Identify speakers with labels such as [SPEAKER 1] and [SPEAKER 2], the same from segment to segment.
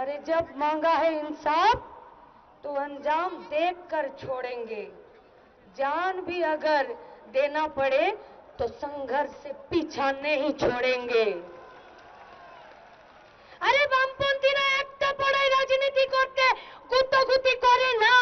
[SPEAKER 1] अरे जब मांगा है इंसाफ तो अंजाम देखकर छोड़ेंगे। जान भी अगर देना पड़े तो संघर्ष से पीछा नहीं छोड़ेंगे। अरे বামপন্থীরা একটা পড়াই রাজনীতি করতে গুতগুতি করে না।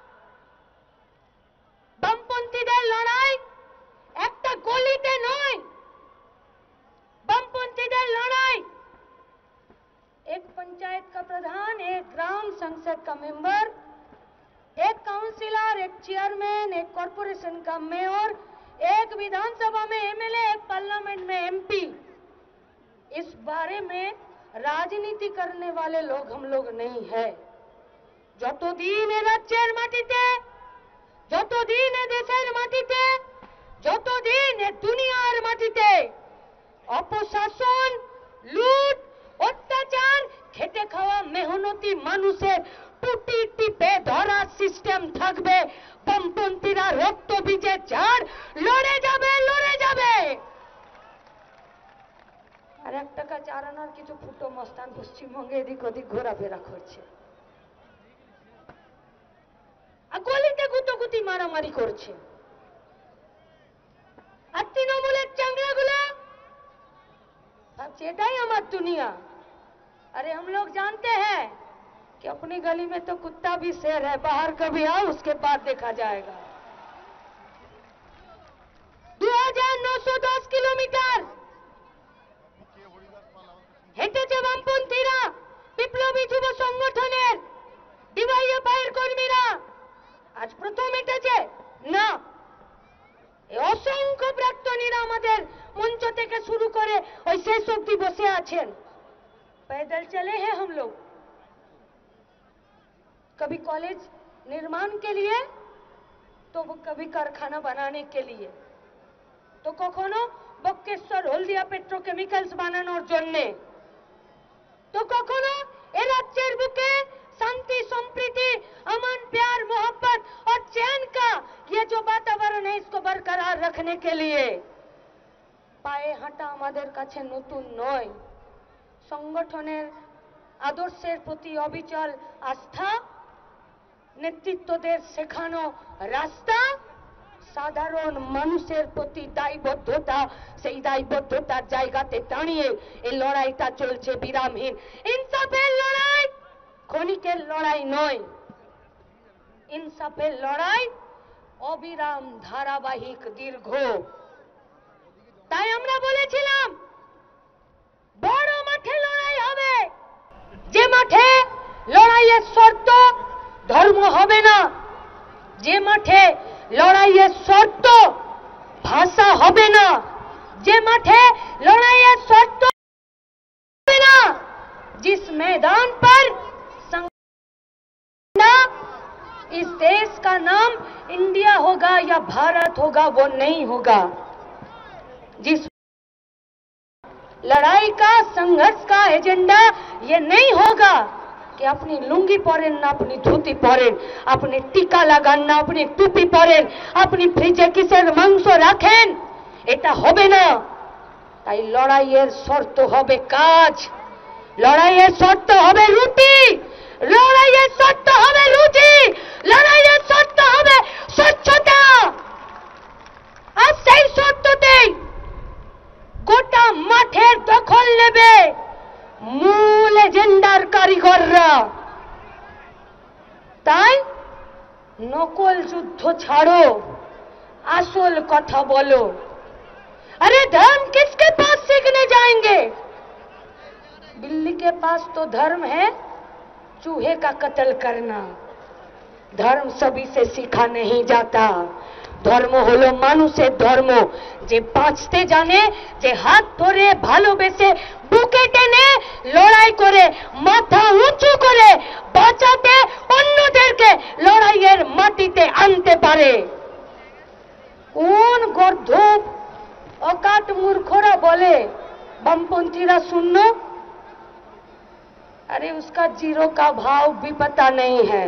[SPEAKER 1] বামপন্থীদের লড়াই একটা গলিতে নয়। বামপন্থীদের লড়াই एक पंचायत का प्रधान, एक ग्राम संसद का मेंबर, एक काउंसिलर, एक चेयरमैन, एक कॉरपोरेशन का मेयर, एक विधानसभा में एमएलए, एक पार्लियामेंट में एमपी, इस बारे में राजनीति करने वाले लोग हम लोग नहीं है। যতদিন এ রাজ্যের মাটিতে, যতদিন এ দেশের মাটিতে, যতদিন এ দুনিয়ার মাটিতে অপশাসন, লুট, অত্যাচার, খেটে খাওয়া মেহনতি মানুষের টুটি টিপে ধরা সিস্টেম থাকবে, বামপন্থীরা রক্ত বীজে ঝাড় লড়ে যাবে, লড়ে যাবে। আর 1 টাকা 4 আনার কিছু ফুটো মস্তান পশ্চিমবঙ্গে এদিক ওদিক ঘোরাফেরা করছে, আর গলিতে গুতগুতি মারামারি করছে। আর তৃণমূলের চাংড়াগুলো ভাবছে এটাই আমার দুনিয়া। अरे हम लोग जानते हैं कि अपनी गली में तो कुत्ता भी शेर है, बाहर कभी आओ उसके बाद देखा जाएगा। 2910 किलोमीटर হেঁটেছে বামপন্থীরা, বিপ্লবী যুব সংগঠনের ডিওয়াইএফআই এর কর্মীরা। আজ প্রথম হেঁটেছে না, এই অসংখ্য প্রাক্তনীরা আমাদের মঞ্চ থেকে শুরু করে ওই শেষ অবধি বসে আছেন। पैदल चले हैं हम लोग, कभी कॉलेज निर्माण के लिए तो कभी कारखाना बनाने के लिए, तो कखनो बक्केश्वर हल्दिया पेट्रोकेमिकल्स बानानोर जन्ने, तो कखनो ए राज्येर बुके शांति, संप्रीति, अमन, प्यार, मोहब्बत और चैन का ये जो वातावरण है इसको बरकरार रखने के लिए पाए हाঁটা আমাদের কাছে নতুন নয়। সংগঠনের আদর্শের প্রতি অবিচল আস্থা, নেতৃত্বদের শেখানো রাস্তা, সাধারণ মানুষের প্রতি দায়বদ্ধতা, সেই দায়বদ্ধতার জায়গাতে দাঁড়িয়ে এই লড়াইটা চলছে বিরামহীন। ইনসাফের লড়াই ক্ষণিকের লড়াই নয়, ইনসাফের লড়াই অবিরাম, ধারাবাহিক, দীর্ঘ। তাই আমরা বলেছিলাম বড় মাঠে লড়াই হবে, যে মাঠে লড়াইয়ের শর্ত ধর্ম হবে না, যে মাঠে লড়াইয়ের শর্ত ভাষা হবে না, যে মাঠে লড়াইয়ের শর্ত হবে না, जिस मैदान पर इस देश का नाम इंडिया होगा या भारत होगा वो नहीं होगा। जिस लड़ाई का, संघर्ष का एजेंडा ये नहीं होगा कि अपनी लुंगी परेन ना अपनी धोती परेन, अपने टीका लागान ना अपनी टुपी परेन, अपनी फ्रिजे किसेर मांस राखेन, এটা হবে না। তাই লড়াইয়ের শর্ত হবে কাজ, লড়াইয়ের শর্ত হবে রুটি, লড়াইয়ের শর্ত হবে রুটি, লড়াইয়ের শর্ত হবে স্বচ্ছতা। আর সেই শর্ততেই গোটা মাঠের দখল নেবে মূল এজেন্ডার কারিগররা। তাই নকল যুদ্ধ ছাড়ো, আসল কথা বলো। अरे धर्म किसके पास सीखने जाएंगे? बिल्ली के पास तो धर्म है चूहे का कत्ल करना। धर्म सभी से सीखा नहीं जाता। धर्म हलो मानुषेर धर्म, जे बाँचते जाने, जे हाथ धरे भालोबेसे बुके टेने लड़ाई करे माथा उঁচু करे বাঁচাতে অন্যদেরকে লড়াইয়ের মাটিতে আনতে পারে। কোন গর্ধব অকাট মূর্খরা বলে বামপন্থীরা শূন্য? अरे उसका जीरो का भाव भी पता नहीं है।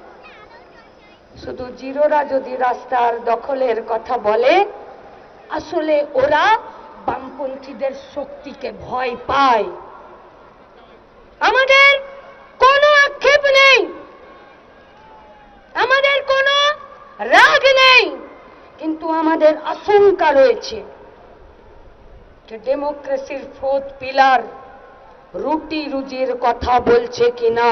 [SPEAKER 1] শুধু জিরোরা যদি রাস্তার দখলের কথা বলে, আসলে ওরা বামপন্থীদের শক্তিকে ভয় পায়। আমাদের আমাদের আশঙ্কা রয়েছে যে ডেমোক্রেসির ফোর্থ পিলার রুটি রুজির কথা বলছে কিনা।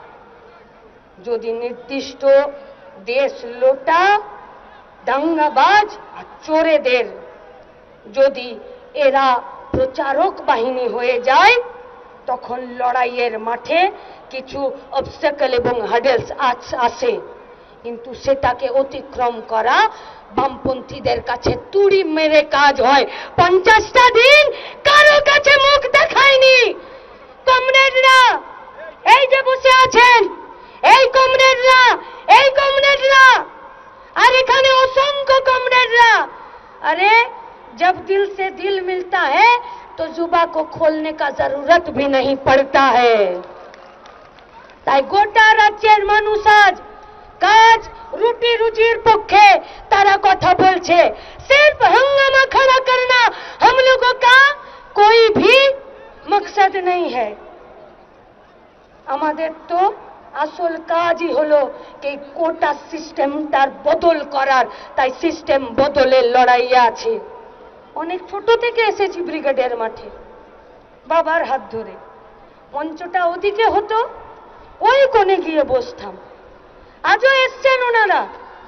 [SPEAKER 1] যদি নির্দিষ্ট দেশ লোটা দাঙ্গাবাজ আর চোরেদের যদি এরা প্রচারক বাহিনী হয়ে যায়, তখন লড়াইয়ের মাঠে কিছু অবস্টাকল এবং হার্ডেলস আসে, কিন্তু সেটাকে অতিক্রম করা বামপন্থীদের কাছে তুড়ি মেরে কাজ হয়। 50টা দিন কারো কাছে মুখ দেখায়নি কমরেডরা, এই যে বসে আছেন এই কমরেডরা, এই কমরেডরা, আর এখানে অসংখ্য কমরেডরা। अरे जब दिल से दिल मिलता है तो जुबा को खोलने का जरूरत भी नहीं पड़ता है। তাই গোটা রাজ্যের মানুষ আজ কাজ রুটি রুজির পক্ষে তারা কথা বলছে। सिर्फ हंगामा खड़ा करना हम लोगों का कोई भी मकसद नहीं है। আমাদের তো আসল কাজই হলো এই কোটা সিস্টেমটার বদল করার। তাই সিস্টেম বদলের লড়াই আছে। অনেক ছোট থেকে এসেছি ব্রিগেডের মাঠে, বাবার হাত ধরে। মঞ্চটা ওদিকে হতো, ওই কোণে গিয়ে বসতাম। আজও এসছেন ওনারা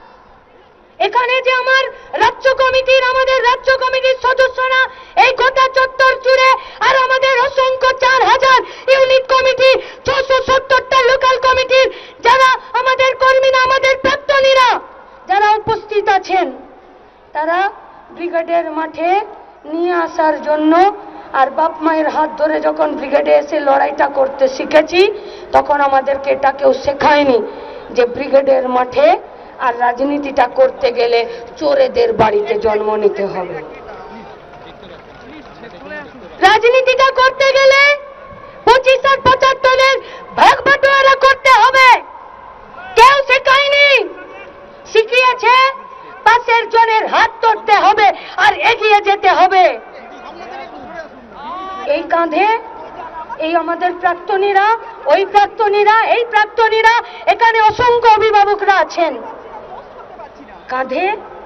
[SPEAKER 1] এখানে, যে আমার রাজ্য কমিটির, আমাদের রাজ্য কমিটির সদস্যরা এই গোটা চত্বর জুড়ে, আর আমাদের অসংখ্য 4000 ইউনিট কমিটি, 670টা লোকাল কমিটির যারা আমাদের কর্মীরা, আমাদের প্রাক্তনীরা যারা উপস্থিত আছেন, তারা ব্রিগেডের মাঠে নিয়ে আসার জন্য আর বাপ মায়ের হাত ধরে যখন ব্রিগেডে এসে লড়াইটা করতে শিখেছি, তখন আমাদেরকে এটা কেউ শেখায়নি যে ব্রিগেডের মাঠে আর রাজনীতিটা করতে গেলে চোরেদের বাড়িতে জন্ম নিতে হবে। রাজনীতিটা করতে গেলে 25 আর 75-এর ভাগ বাটোয়ারা করতে হবে। কেউ শেখায়নি, শিখিয়েছে পাশের জনের হাত ধরতে হবে আর এগিয়ে যেতে হবে। এই কাঁধে এই আমাদের প্রাক্তনীরা, ওই প্রাক্তনীরা, এই প্রাক্তনীরা, এখানে অসংখ্য অভিভাবকরা আছেন। কাঁধে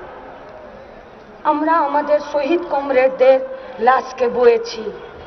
[SPEAKER 1] আমরা আমাদের শহীদ কমরেডদের লাশকে বয়েছি।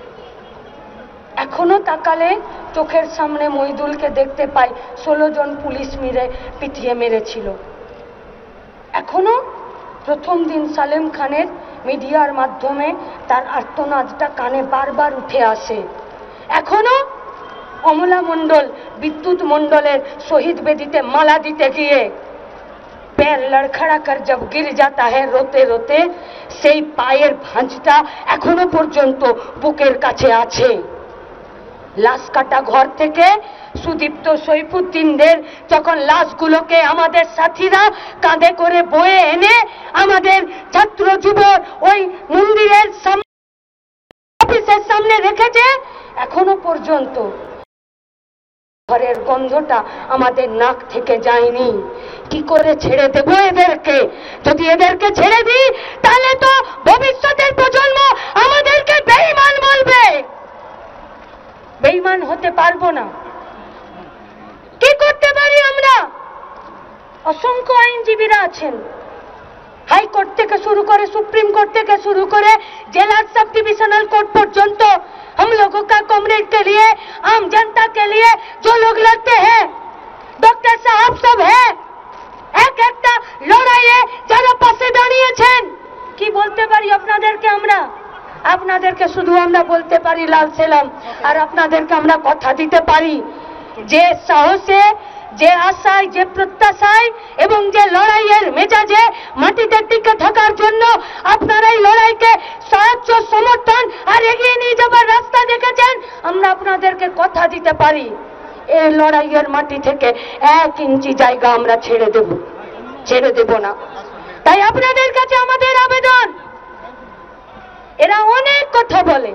[SPEAKER 1] এখনো তাকালে চোখের সামনে মহিদুলকে দেখতে পাই, 16 জন পুলিশ মিলে পিটিয়ে মেরেছিল। এখনো প্রথম দিন সালেম খানের মিডিয়ার মাধ্যমে তার আর্তনাদটা কানে বারবার উঠে আসে। এখনো অমলা মণ্ডল, বিদ্যুৎ মণ্ডলের শহীদ বেদিতে মালা দিতে গিয়ে पैर लड़खड़ा कर जब गिर जाता है रोते रोते, সেই পায়ের ভাঁজটা এখনো পর্যন্ত বুকের কাছে আছে। লাশ কাটা ঘর থেকে সুদীপ্ত সৈফুদ্দিনদের যখন লাশগুলোকে আমাদের সাথীরা কাঁধে করে বয়ে এনে আমাদের ছাত্র যুব ওই মন্দিরের সামনে, অফিসের সামনে রেখেছে, এখনো পর্যন্ত ঘরের গন্ধটা আমাদের নাক থেকে যায়নি। কি করে ছেড়ে দেবো এদেরকে? যদি এদেরকে ছেড়ে দিই তাহলে তো ভবিষ্যতের প্রজন্ম আমাদেরকে বেঈমান বলবে। বেঈমান হতে পারবো না। কি করতে পারি আমরা? অসংখ্য আইনজীবীরা আছেন, হাইকোর্ট থেকে শুরু করে सुप्रीम कोर्ट থেকে शुरू करे जिला सब डिविजनल कोर्ट पर्यंत हम लोगों का कॉमरेड के लिए, आम जनता के लिए जो लोग लड़ते हैं, डॉक्टर साहब सब है, एक একটা লড়াইয়ে যারা পাশে দাঁড়িয়েছেন। কি বলতে পারি আপনাদেরকে? আপনাদেরকে শুধু আমরা বলতে পারি লাল সেলাম, আর আপনাদেরকে আমরা কথা দিতে পারি যে সাহসে, যে আশায়, যে প্রত্যাশায় এবং যে লড়াইয়ের মেজাজে মাটিতে টিকে থাকার জন্য আপনারা এই লড়াইকে সাহায্য, সমর্থন আর এগিয়ে নিয়ে যাবার রাস্তা দেখেছেন, আমরা আপনাদেরকে কথা দিতে পারি এই লড়াইয়ের মাটি থেকে 1 ইঞ্চি জায়গা আমরা ছেড়ে দেব না। তাই আপনাদের কাছে আমাদের আবেদন, এরা অনেক কথা বলে,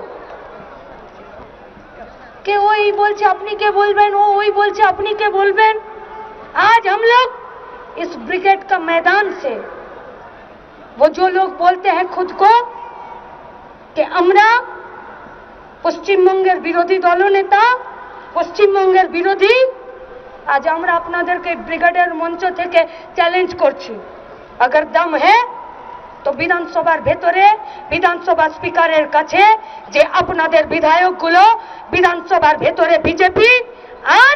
[SPEAKER 1] কে ওই বলছে আপনি কে বলবেন, ও ওই বলছে আপনি কে বলবেন। आज हम लोग इस ब्रिगेड का मैदान से, वो जो लोग बोलते हैं खुद को कि আমরা পশ্চিমবঙ্গের বিরোধী দলনেতা, পশ্চিমবঙ্গের বিরোধী, আজ আমরা আপনাদেরকে ব্রিগেডের মঞ্চ থেকে চ্যালেঞ্জ করছি, अगर दम है তো বিধানসভার ভেতরে বিধানসভা স্পিকারের কাছে যে আপনাদের বিধায়কগুলো বিধানসভার ভেতরে বিজেপি আর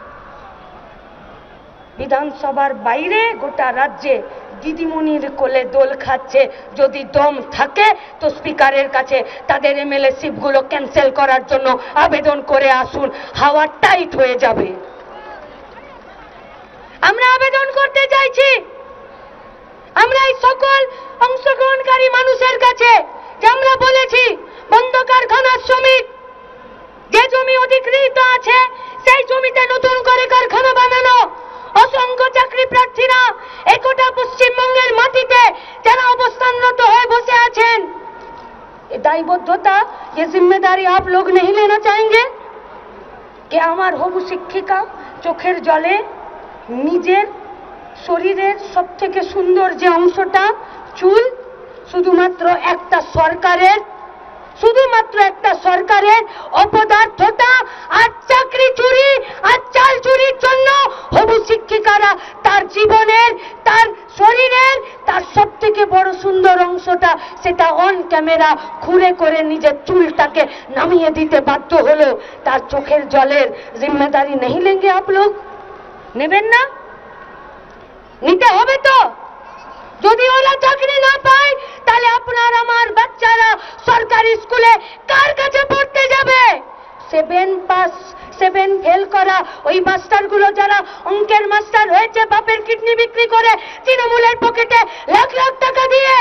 [SPEAKER 1] বিধানসভার বাইরে গোটা রাজ্যে দিদিমণির কোলে দোল খাচ্ছে, যদি দম থাকে তো স্পিকারের কাছে তাদের এমএলএ শিপগুলো ক্যান্সেল করার জন্য আবেদন করে আসুন, হাওয়া টাইট হয়ে যাবে। আমরা আবেদন করতে চাইছি আমরা এই সকল অংশগ্রহণকারী মানুষের কাছে, যে আমরা বলেছি বন্ধ কারখানার শ্রমিক যে জমি অধিকৃত আছে সেই জমিতে নতুন করে কারখানা বানানো, অসংখ্য চাকরি প্রার্থীরা একটা পশ্চিমবঙ্গের মাটিতে যারা অবস্থানরত হয়ে বসে আছেন, দায়বদ্ধতা ये जिम्मेदारी आप लोग नहीं लेना चाहेंगे कि আমার হবু শিক্ষিকা চোখের জলে নিজের শরীরের সবথেকে সুন্দর যে অংশটা চুল শুধুমাত্র একটা সরকারের অপদার্থতা আর চাকরি চুরি আর চাল চুরির জন্য হবু শিক্ষিকারা তার জীবনের তার শরীরের তার সবথেকে বড় সুন্দর অংশটা সেটা অন ক্যামেরা খুঁড়ে করে নিজের চুলটাকে নামিয়ে দিতে বাধ্য হলো। তার চোখের জলের জিম্মেদারি नहीं लेंगे आप लोग? নেবেন না? নিতে হবে তো। যদি ওরা চাকরি না পায় তাহলে আপনার আমার বাচ্চারা সরকারি স্কুলে কার কাছে পড়তে যাবে? 7 ফেল করা ওই মাস্টারগুলো যারা অঙ্কের মাস্টার হয়েছে বাপের কিডনি বিক্রি করে তৃণমূলের পকেটে লাখ লাখ টাকা দিয়ে।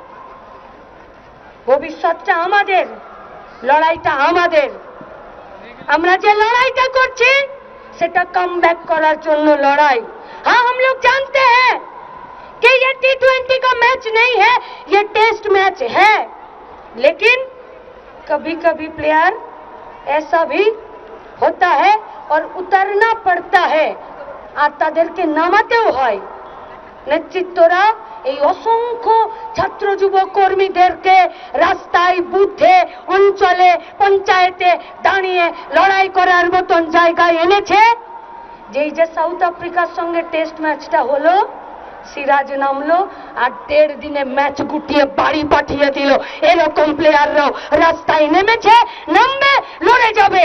[SPEAKER 1] ভবিষ্যৎটা আমাদের, লড়াইটা আমাদের। আমরা যে লড়াইটা করছি সেটা কাম ব্যাক करार জন্য लड़ाई। हाँ, हम लोग जानते हैं कि ये T20 का मैच नहीं है, ये टेस्ट मैच है, लेकिन कभी कभी प्लेयर ऐसा भी होता है और उतरना पड़ता है আর তাদেরকে নামাতেও হয়। নেতৃত্বরা এই অসংখ্য ছাত্র যুব কর্মীদেরকে রাস্তায় বুথে অঞ্চলে পঞ্চায়েতে দাঁড়িয়ে লড়াই করার মতন জায়গায় এনেছে। যেই যে সাউথ আফ্রিকার সঙ্গে টেস্ট ম্যাচটা হলো, সিরাজ নামলো আর 1.5 দিনে ম্যাচ গুটিয়ে বাড়ি পাঠিয়ে দিল। এরকম প্লেয়াররাও রাস্তায় নেমেছে, নামবে, লড়ে যাবে।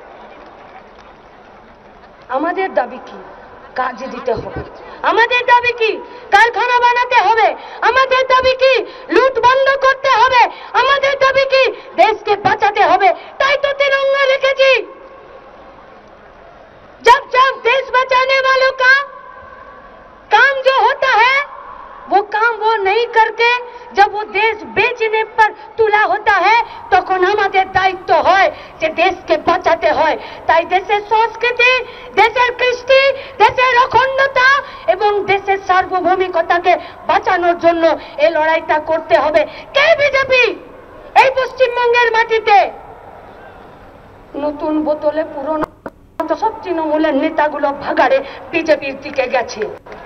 [SPEAKER 1] আমাদের দাবি কি? কাজ দিতে হবে। আমাদের দাবি কি? কারখানা বানাতে হবে। আমাদের দাবি কি? লুট বন্ধ করতে হবে। আমাদের দাবি কি? দেশকে বাঁচাতে হবে। তাই তো तिरंगा রেখেছি। जब जब देश बचाने वालों का काम जो होता है वो काम वो नहीं करके जब वो देश बेचने पर तुला होता है তখন আমাদের দায়িত্ব হয় যে দেশকে বাঁচাতে হয়। তাই দেশের সংস্কৃতি, দেশের কৃষ্টি, দেশের অখণ্ডতা এবং দেশের সার্বভৌমিকতাকে বাঁচানোর জন্য এই লড়াইটা করতে হবে। কে বিজেপি এই পশ্চিমবঙ্গের মাটিতে নতুন বোতলে পুরনো সব তৃণমূলের নেতাগুলো ভাগাড়ে বিজেপির দিকে গেছে,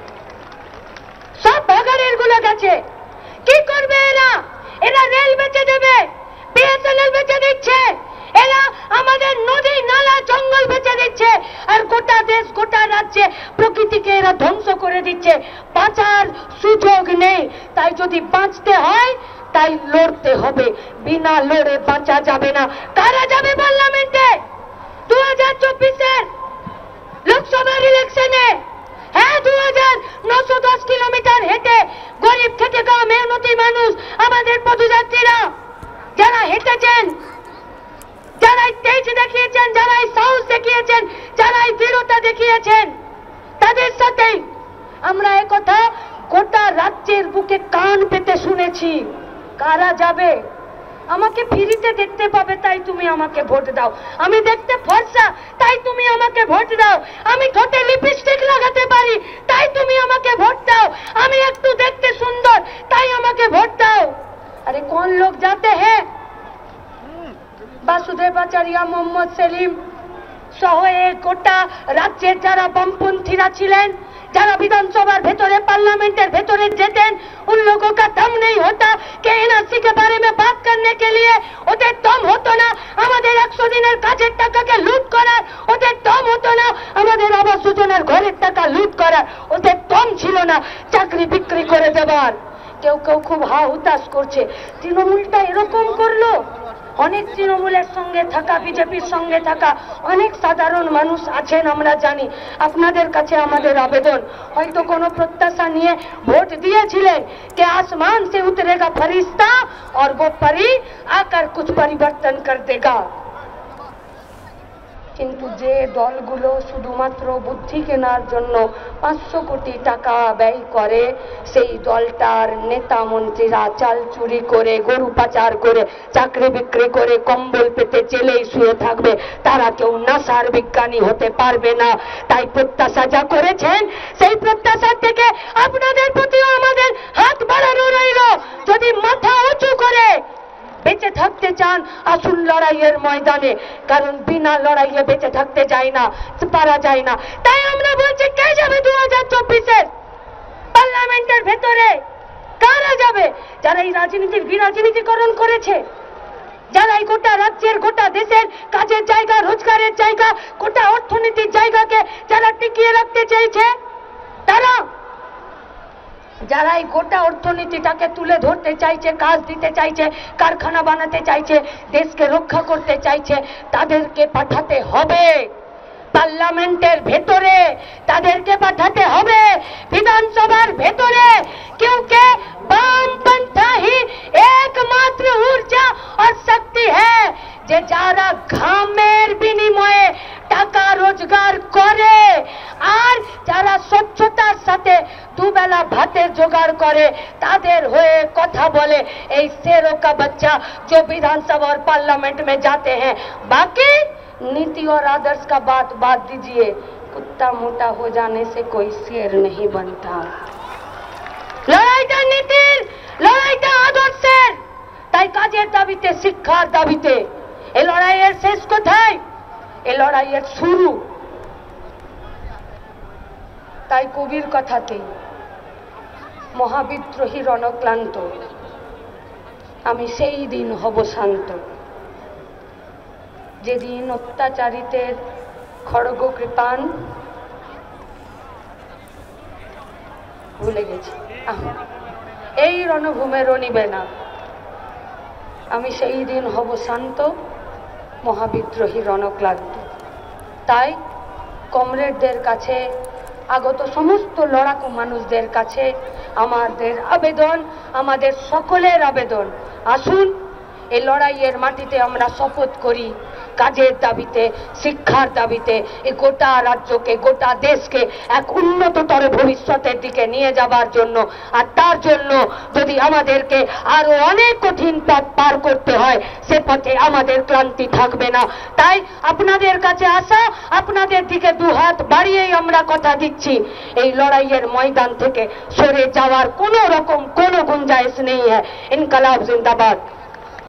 [SPEAKER 1] সব ভাগাড়ের গুলো গেছে। কি করবে এরা? এরা রেল বেচে দেবে, বিএসএনএল বেচে দিচ্ছে, এরা আমাদের নদী নালা জঙ্গল বেচে দিচ্ছে, আর গোটা দেশ গোটা রাজ্যে প্রকৃতিকে এরা ধ্বংস করে দিচ্ছে। বাঁচার সুযোগ নেই। তাই যদি বাঁচতে হয় তাই লড়তে হবে, বিনা লড়ে বাঁচা যাবে না। কারা যাবে পার্লামেন্টে 2024-এর লোকসভার ইলেকশনে? হ্যাঁ, 2910 কিলোমিটার হেঁটে গরিব খেটে খাওয়া মেহনতি মানুষ, আমাদের পদযাত্রীরা যারা হেঁটেছেন, যারা তেজ দেখিয়েছেন, যারা সাহস দেখিয়েছেন, যারা দৃঢ়তা দেখিয়েছেন, তাদের সাথেই আমরা একথা গোটা রাজ্যের বুকে কান পেতে শুনেছি। কারা যাবে? আমাকে ফ্রিতে দেখতে পাবে তাই তুমি আমাকে ভোট দাও। আমি দেখতে ফর্সা তাই তুমি আমাকে ভোট দাও। আমি ঠোঁটে লিপস্টিক লাগাতে পারি তাই তুমি আমাকে ভোট দাও। আমি একটু দেখতে সুন্দর তাই আমাকে ভোট দাও। अरे कौन लोग जाते हैं? বাসুদেব আচার্য, মোহাম্মদ সেলিম সহ এই গোটা রাজ্যের যারা বামপন্থীরা ছিলেন, যারা বিধানসভার ভেতরে पार्लियामेंटेर ভেতরে যেতেন, उन लोगों का दम नहीं होता कि एनआरसी के बारे में बात करने के लिए। ওদের দম হতো না আমাদের 100 দিনের কাজের টাকাকে লুট করার, ওদের দম হতো না আমাদের আবাস যোজনার ঘরের টাকা লুট করার, ওদের দম ছিল না চাকরি বিক্রি করে দেওয়ার। কেউ কেউ খুব হা হুতাশ করছে, তৃণমূলটা এরকম করলো। অনেক তৃণমূলের সঙ্গে থাকা, বিজেপির সঙ্গে থাকা অনেক সাধারণ মানুষ আছেন, আমরা জানি। আপনাদের কাছে আমাদের আবেদন, হয়তো কোনো প্রত্যাশা নিয়ে ভোট দিয়েছিলেন कि आसमान से उतरेगा फरिश्ता और वो परी आकर कुछ परिवर्तन कर देगा। কিন্তু যে দলগুলো শুধুমাত্র বুদ্ধি কেনার জন্য 500 কোটি টাকা ব্যয় করে, সেই দলটার নেতা মন্ত্রীরা চাল চুরি করে, গরু পাচার করে, চাকরি বিক্রি করে কম্বল পেতে জেলেই শুয়ে থাকবে, তারা কেউ নাসার বিজ্ঞানী হতে পারবে না। তাই প্রত্যাশা যা করেছেন, সেই প্রত্যাশার থেকে আপনাদের প্রতিও আমাদের হাত বাড়ানো রইল। যদি মাথা উঁচু করে বেঁচে থাকতে চান, আসুন লড়াইয়ের ময়দানে, কারণ বিনা লড়াইয়ে বেঁচে থাকতে যায় না, পারা যায় না। তাই আমরা বলছি, কে যাবে 2024-এর পার্লামেন্টের ভেতরে? কারা যাবে? যারা এই রাজনীতির বিরাজনীতিকরণ করেছে, যারা এই গোটা রাজ্যের, গোটা দেশের কাজের জায়গা, রোজগারের জায়গা, গোটা অর্থনীতির জায়গাকে যারা টিকিয়ে রাখতে চাইছে, তারা, যারা এই গোটা অর্থনীতিটাকে তুলে ধরতে চাইছে, কাজ দিতে চাইছে, কারখানা বানাতে চাইছে, দেশকে রক্ষা করতে চাইছে, তাদেরকে পাঠাতে হবে পার্লামেন্টের ভেতরে, তাদেরকে পাঠাতে হবে বিধানসভার ভেতরে, क्योंकि वामपंथा ही एकमात्र ऊर्जा और शक्ति है যে যারা ঘামের বিনিময়ে টাকা রোজগার করে, আর যারা স্বচ্ছতার সাথে দুবেলা ভাতের জোগাড় করে, তাদের হয়ে কথা বলে এই शेरों का बच्चा जो विधानसभा और पार्लियामेंट में जाते हैं। बाकी नीति और आदर्श का बात दीजिए, कुत्ता मोटा हो जाने से कोई शेर नहीं बनता। লড়াইটা নীতির, লড়াইটা আদর্শের। তাই কাজের দাবিতে, শিক্ষার দাবিতে এই লড়াইয়ের শেষ কোথায়? এই লড়াইয়ের শুরু। তাই কবির কথাতেই, মহাবিদ্রোহী রণক্লান্ত, আমি সেই দিন হব শান্ত, যেদিন অত্যাচারিতের খড়গ কৃপান, ভুলে গেছি, এই রণভূমে রণিবে না, আমি সেই দিন হব শান্ত, মহাবিদ্রোহী রণক্লান্ত। তাই কমরেডদের কাছে, আগত সমস্ত লড়াকু মানুষদের কাছে আমাদের আবেদন, আমাদের সকলের আবেদন, আসুন এই লড়াইয়ের মাটিতে আমরা শপথ করি, কাজের দাবিতে, শিক্ষার দাবিতে এই গোটা রাজ্যকে, গোটা দেশকে এক উন্নততর ভবিষ্যতের দিকে নিয়ে যাবার জন্য। আর তার জন্য যদি আমাদেরকে আরো অনেক কঠিন পথ পার করতে হয়, সে পথে আমাদের ক্লান্তি থাকবে না। তাই আপনাদের কাছে আসা, আপনাদের দিকে দুহাত বাড়িয়েই আমরা কথা দিচ্ছি, এই লড়াইয়ের ময়দান থেকে সরে যাওয়ার কোনো রকম কোনো গুঞ্জাইশ নেই। ইনকলাব জিন্দাবাদ।